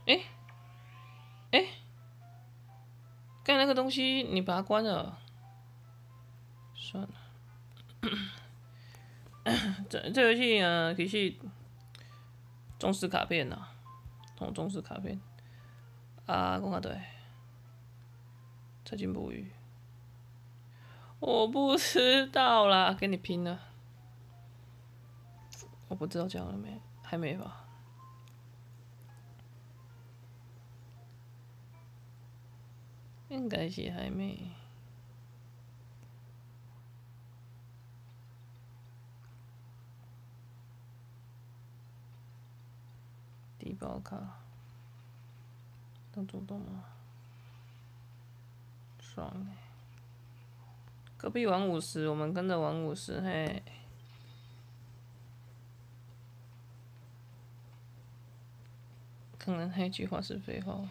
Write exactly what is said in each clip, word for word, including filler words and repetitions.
哎哎，刚才那个东西你把它关了，算了。这这游戏啊，其实中式卡片呐，同中式卡片啊，讲啊对，财经捕鱼，我不知道啦，跟你拼了，我不知道讲了没，还没吧？应该是还没。低保卡，能主动吗？爽欸！隔壁玩五十，我们跟着玩五十，嘿。可能那句话是废话。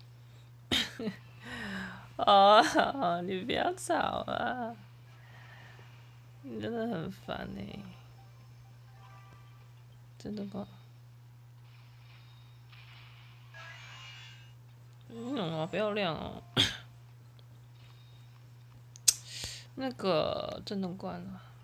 哦，你不要吵啊！你真的很烦呢、欸，真的吗？嗯，好漂亮哦。那个震动关了。